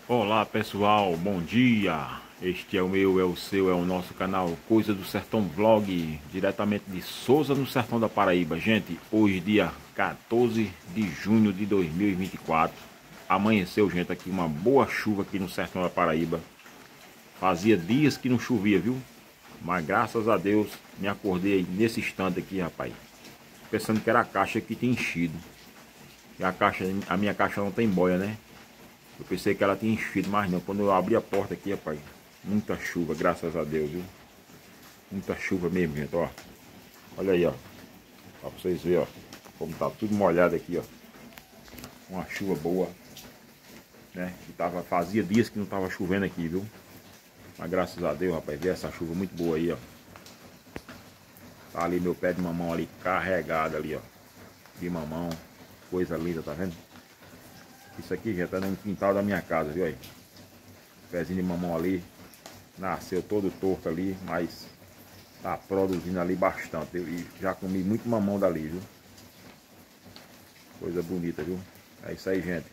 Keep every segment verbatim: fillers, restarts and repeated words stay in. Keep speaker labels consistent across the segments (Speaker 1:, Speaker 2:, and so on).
Speaker 1: Olá pessoal, bom dia. Este é o meu, é o seu, é o nosso canal Coisa do Sertão Vlog, diretamente de Souza, no Sertão da Paraíba. Gente, hoje dia quatorze de junho de dois mil e vinte e quatro. Amanheceu, gente, aqui uma boa chuva aqui no Sertão da Paraíba. Fazia dias que não chovia, viu? Mas graças a Deus me acordei nesse instante aqui, rapaz. Pensando que era a caixa que tinha enchido. E a caixa, a minha caixa não tem boia, né? Eu pensei que ela tinha enchido, mas não. Quando eu abri a porta aqui, rapaz, muita chuva, graças a Deus, viu? Muita chuva mesmo, gente, ó. Olha aí, ó. Pra vocês verem, ó. Como tá tudo molhado aqui, ó. Uma chuva boa, né? Que tava, fazia dias que não tava chovendo aqui, viu? Mas graças a Deus, rapaz, veio essa chuva muito boa aí, ó. Tá ali meu pé de mamão ali, carregado ali, ó. De mamão. Coisa linda, tá vendo? Isso aqui já tá no quintal da minha casa, viu aí? Pezinho de mamão ali. Nasceu todo torto ali, mas tá produzindo ali bastante. Eu e já comi muito mamão dali, viu? Coisa bonita, viu? É isso aí, gente.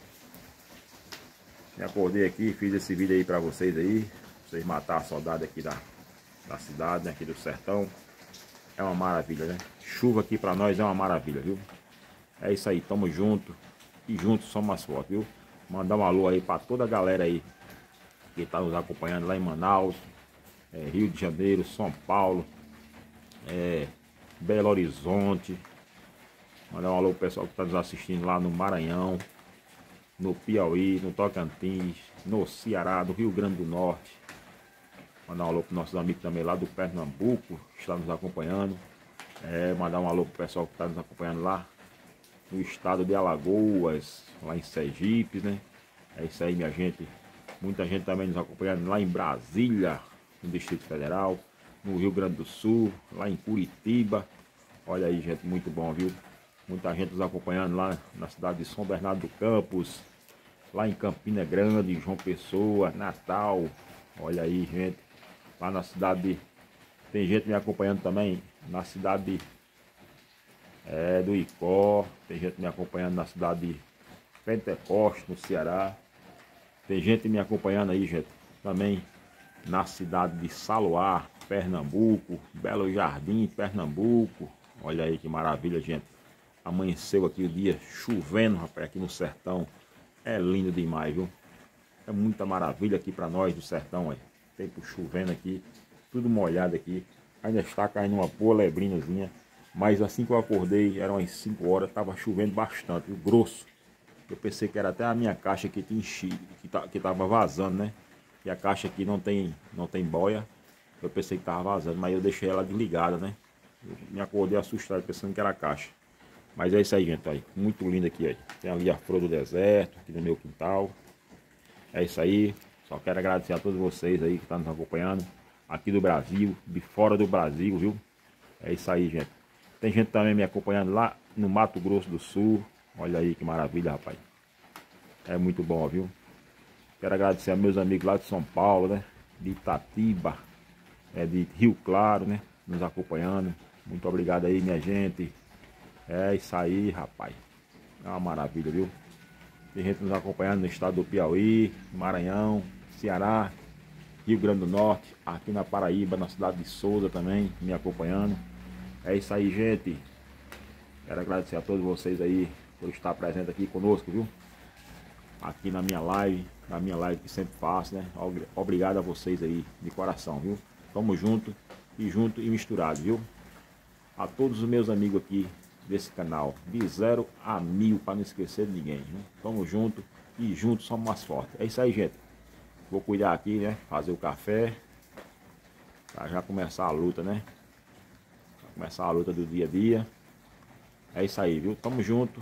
Speaker 1: Me acordei aqui, fiz esse vídeo aí pra vocês aí. Pra vocês matar a saudade aqui da, da cidade, né? Aqui do sertão. É uma maravilha, né? Chuva aqui pra nós é uma maravilha, viu? É isso aí, tamo junto. E juntos somos mais fortes, viu? Mandar um alô aí pra toda a galera aí que tá nos acompanhando lá em Manaus, é, Rio de Janeiro, São Paulo, é, Belo Horizonte. Mandar um alô pro pessoal que tá nos assistindo lá no Maranhão, no Piauí, no Tocantins, no Ceará, do Rio Grande do Norte. Mandar um alô para nossos amigos também lá do Pernambuco, que está nos acompanhando. É, mandar um alô pro pessoal que está nos acompanhando lá no estado de Alagoas, lá em Sergipe, né? É isso aí, minha gente. Muita gente também nos acompanhando lá em Brasília, no Distrito Federal, no Rio Grande do Sul, lá em Curitiba. Olha aí, gente, muito bom, viu? Muita gente nos acompanhando lá na cidade de São Bernardo do Campos, lá em Campina Grande, João Pessoa, Natal. Olha aí, gente. Lá na cidade de... Tem gente me acompanhando também na cidade de... É, do Icó. Tem gente me acompanhando na cidade de Pentecoste, no Ceará. Tem gente me acompanhando aí, gente, também na cidade de Saloá, Pernambuco, Belo Jardim, Pernambuco. Olha aí que maravilha, gente. Amanheceu aqui o dia chovendo, rapaz, aqui no sertão. É lindo demais, viu? É muita maravilha aqui pra nós do sertão, olha. Tempo chovendo aqui, tudo molhado aqui. Ainda está caindo uma boa lebrinazinha. Mas assim que eu acordei, eram umas cinco horas, tava chovendo bastante, viu? Grosso. Eu pensei que era até a minha caixa que tinha enchido, que, tá, que tava vazando, né? E a caixa aqui não tem, não tem boia. Eu pensei que tava vazando, mas eu deixei ela desligada, né? Eu me acordei assustado, pensando que era a caixa. Mas é isso aí, gente, aí. Muito lindo aqui, aí. Tem ali a flor do deserto, aqui no meu quintal. É isso aí. Só quero agradecer a todos vocês aí que estão nos acompanhando. Aqui do Brasil, de fora do Brasil, viu? É isso aí, gente. Tem gente também me acompanhando lá no Mato Grosso do Sul. Olha aí que maravilha, rapaz. É muito bom, viu? Quero agradecer a meus amigos lá de São Paulo, né? De Itatiba, é, de Rio Claro, né? Nos acompanhando. Muito obrigado aí, minha gente. É isso aí, rapaz. É uma maravilha, viu? Tem gente nos acompanhando no estado do Piauí, Maranhão, Ceará, Rio Grande do Norte, aqui na Paraíba, na cidade de Souza também, me acompanhando. É isso aí, gente. Quero agradecer a todos vocês aí por estar presente aqui conosco, viu? Aqui na minha live, na minha live que sempre faço, né? Obrigado a vocês aí, de coração, viu? Tamo junto e junto e misturado, viu? A todos os meus amigos aqui desse canal, de zero a mil, para não esquecer de ninguém, viu? Tamo junto e juntos somos mais fortes. É isso aí, gente. Vou cuidar aqui, né? Fazer o café, para já começar a luta, né? Pra começar a luta do dia a dia. É isso aí, viu? Tamo junto.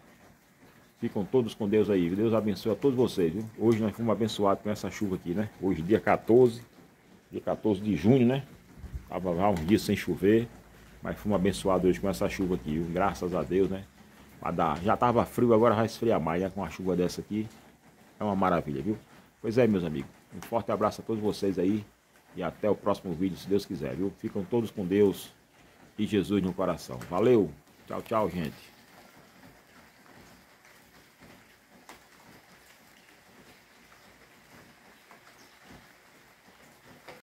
Speaker 1: Ficam todos com Deus aí. Deus abençoe a todos vocês, viu? Hoje nós fomos abençoados com essa chuva aqui, né? Hoje, dia quatorze. Dia quatorze de junho, né? Tava já uns dias sem chover. Mas fomos abençoados hoje com essa chuva aqui, viu? Graças a Deus, né? Pra dar... Já tava frio, agora vai esfriar mais, né? Com uma chuva dessa aqui. É uma maravilha, viu? Pois é, meus amigos. Um forte abraço a todos vocês aí. E até o próximo vídeo, se Deus quiser, viu? Ficam todos com Deus e Jesus no coração. Valeu! Tchau, tchau, gente.